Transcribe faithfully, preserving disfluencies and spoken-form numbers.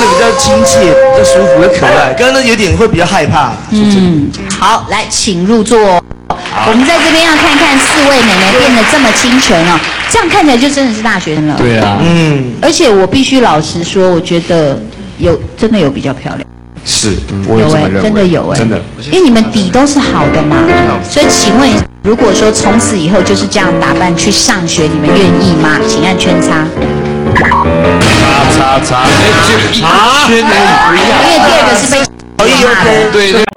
的比较亲切，比较舒服又可爱，刚刚那有点会比较害怕。 嗯，好，来，请入座。我们在这边要看看四位美眉变得这么清纯哦，这样看起来就真的是大学生了。 对啊， 嗯， 而且我必须老实说，我觉得有真的有比较漂亮。 是，我也这么认为， 真的有哎， 真的， 因为你们底都是好的嘛，所以请问，如果说从此以后就是这样打扮去上学，你们愿意吗？请按圈叉。 叉叉叉，哎，就一圈而已，不一样。 因为第二个是被可以 OK， 对对。